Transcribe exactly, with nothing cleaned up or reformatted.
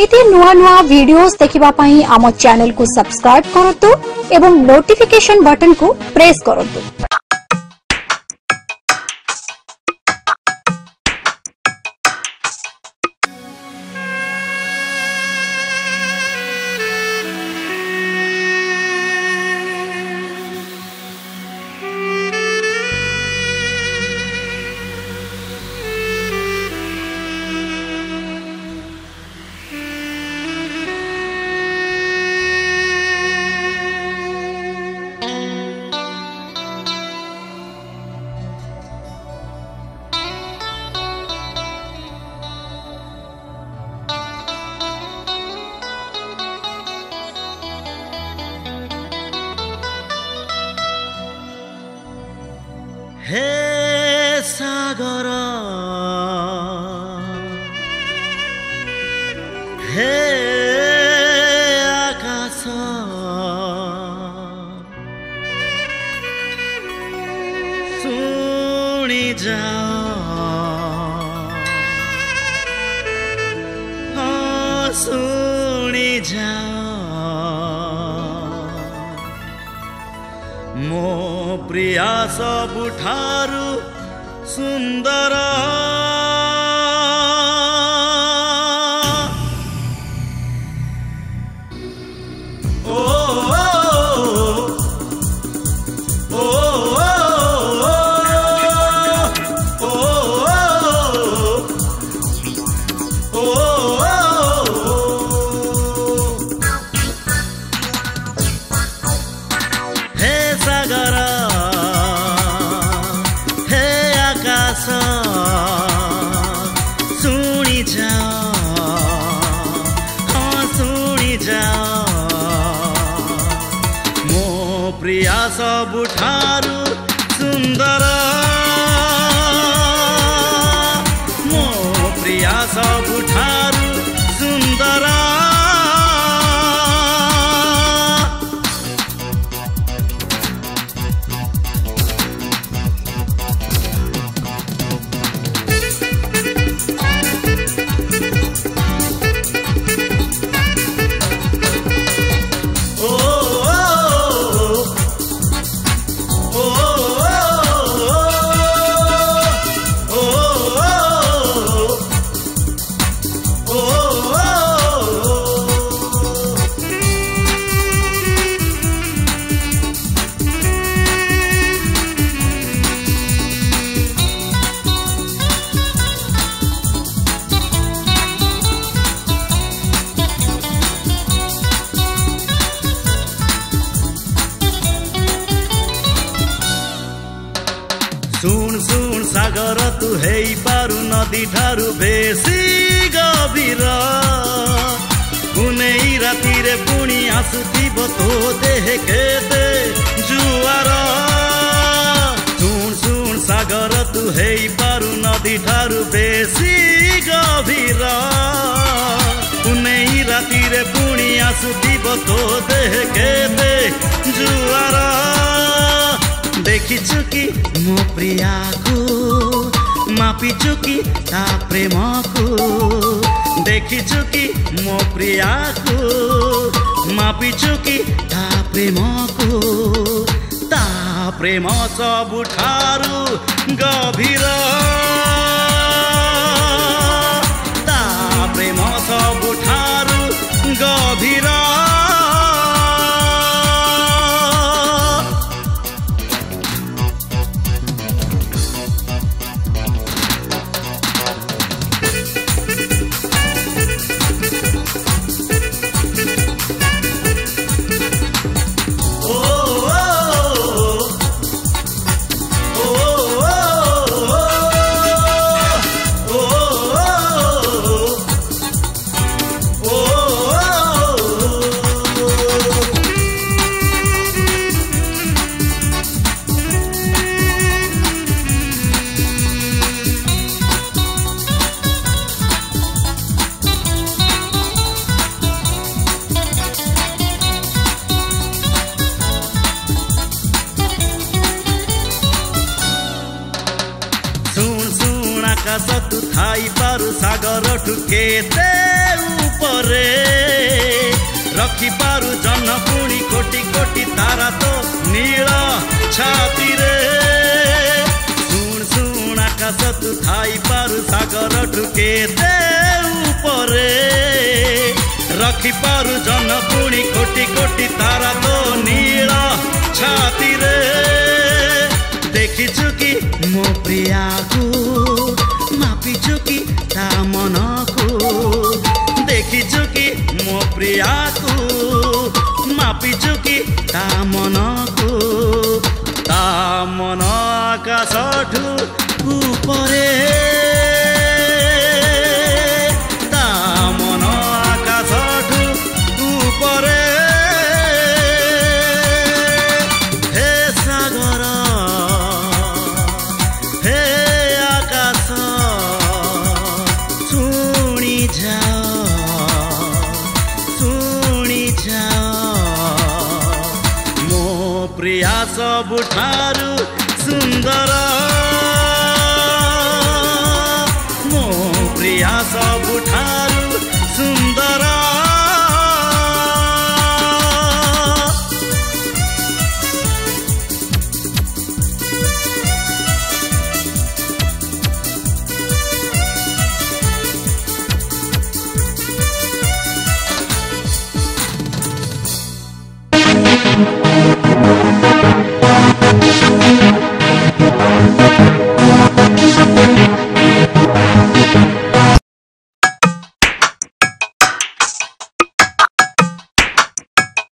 एमिति नुआ नुआ वीडियोस देखिबा पई आम चैनल को सब्सक्राइब करतु एवं नोटिफिकेशन बटन को प्रेस करतु। हे सागर हे आकाश सुनी जाओ हाँ सुनी जाओ मो प्रिया सबुठारु सुंदर ओ ओ हे सागर सुनी जाओ हाँ सुनी जाओ मो प्रिया सबुठारु सुंदर मो प्रिया सबुठारु सुंदर सुन सुन सागर तू हेई पारु नदी ठारू बेसी गभीर कुनै राति रे पुणी आसुथिब तो देह केते जुआर सुन सुन सागर तू हेई पारु नदी ठारू बेसी गभीर कुनै राति रे पुणी आसुथिब तो देह केते जुआर देखी चुकी मो प्रिया को मापी चुकी ता प्रेम को देखी चुकी मो प्रिया को मापी चुकी ता प्रेम को ता प्रेम सबुठारु गभीर ता प्रेम सबुठारु गभीर आकाश तु थाई पारु सागर ठु केते उपरे रखी पारु जन पुणी कोटि कोटि तारा तो नील छाती रे सुन सुन आकाश तु थाई पारु सागर ठु केते उपरे रखी पारु जन पुणी कोटि कोटि तारा तो नील छाती रे देखिछु कि मो प्रिया को मापिछु कि ता मन को देखिछु कि मो प्रिया को मापिछु कि ता मन को ता मन आकाश ठु उपरे ता मन आकाश ठु उपरे हे सागर हे आकाश सुनी जाओ सुनी जाओ मो प्रिया सबुठारु सुंदर मो प्रिया सबुठारु सुंदर Thank you.